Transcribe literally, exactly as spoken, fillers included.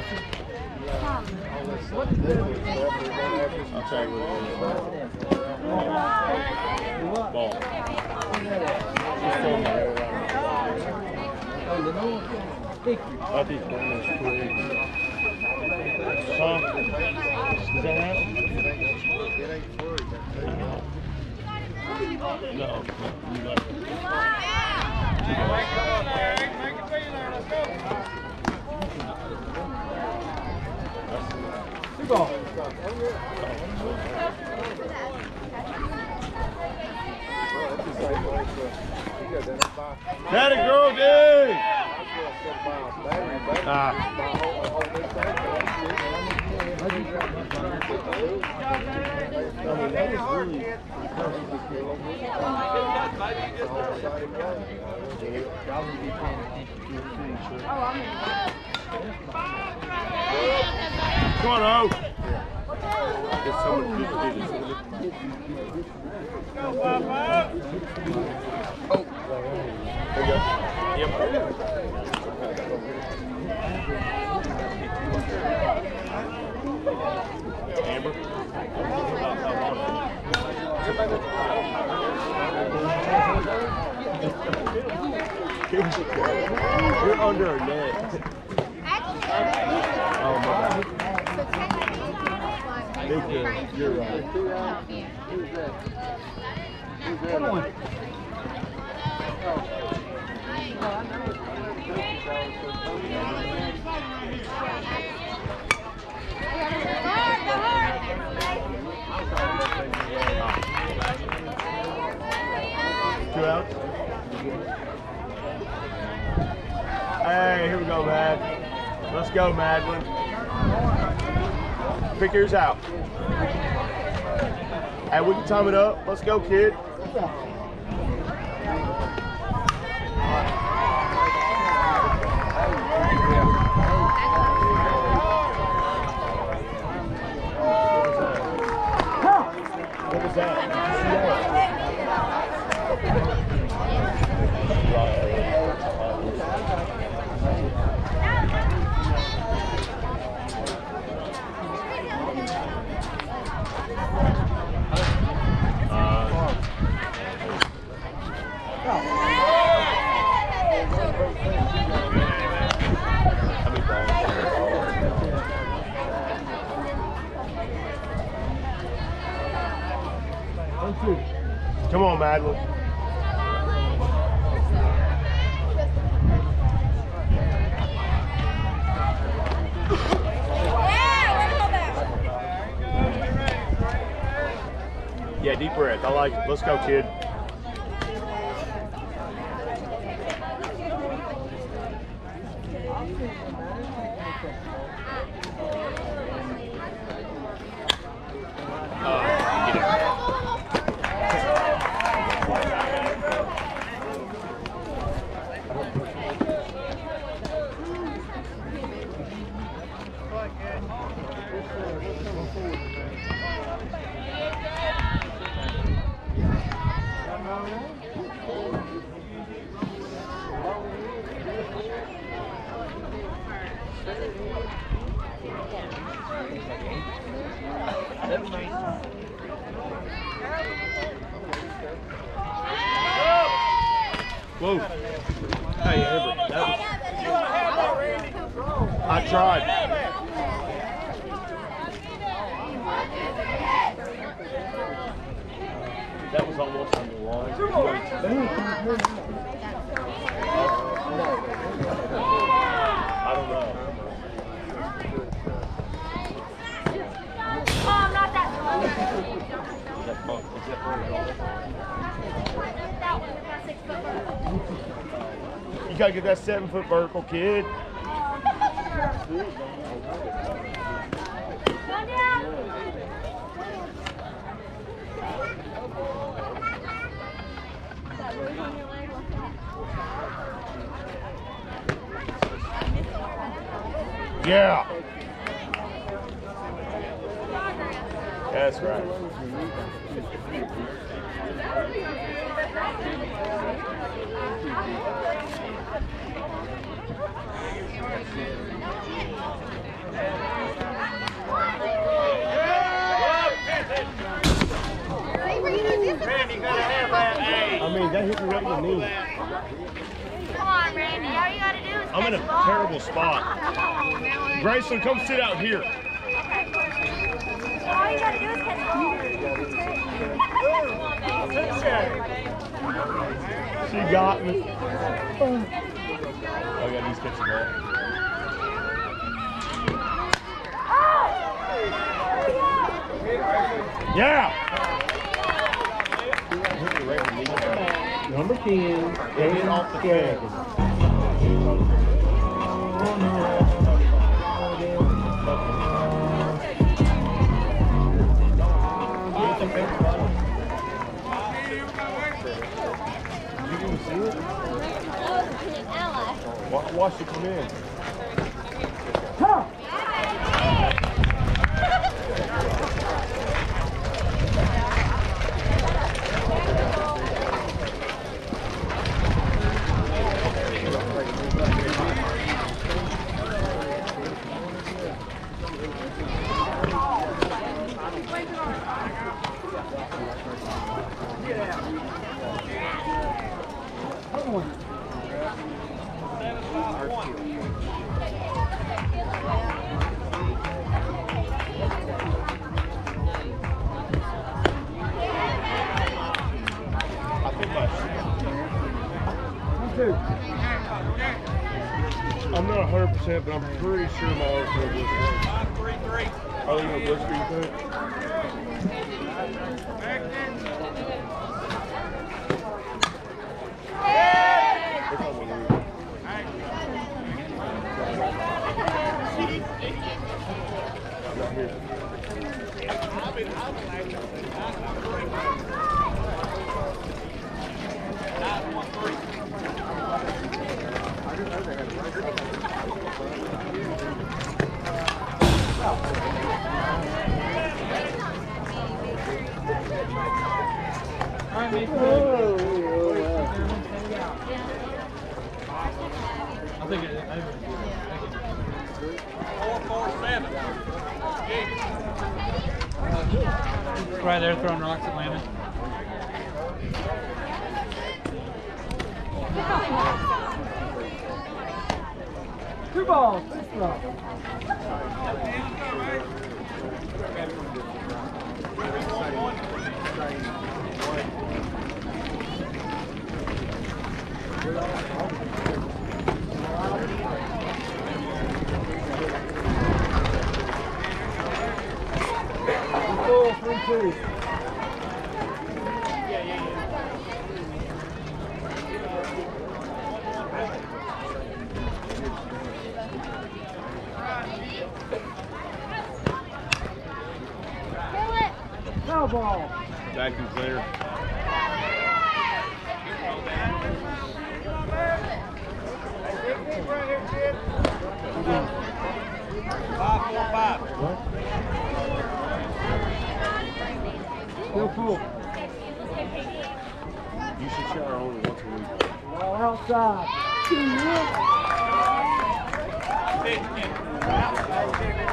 I'll tell you what it is. Ball. I think that was great. Huh? Does that happen? No. No. Two ball. Daddy girl, dude! Ah. Come on, O. Get someone to do this. Oh. There you go. Yep. Amber. You're under her net. Oh my God. Big deal. You're right. Who's that? Who's that? Two outs. Hey, here we go, Mad. Let's go, Madlin. Pick yours out. Hey, we can time it up. Let's go, kid. What was that? Come on, Madeline. Yeah, deep breath. I like it. Let's go, kid. Whoa. Hey, Amber, that was... I tried. That was almost on the line. I don't know. Oh, I'm not that close. Is that fun? Is that fun? You gotta get that seven foot vertical, kid. Yeah. That's right. mean, that hit me right in the knee. Come on, Randy. All you gotta do is I'm in a terrible spot. Grayson, come sit out here. All you gotta do is catch the ball. She got me. Oh, yeah, he's catching the ball. Yeah! Number ten, Get off the field. You didn't see it? Watch it come in. Huh. I'm not one hundred percent, but I'm pretty sure my arms are going to blister. Are they going to blister, you think? Not here. I think it, I think four, four, seven. Right there throwing rocks at Landon. Two balls, six balls. Four, three, two. Foul ball. Vacuum cleaner. Five, four, five. What? Still full. You should shower only once a week. Ball outside. Fifteen.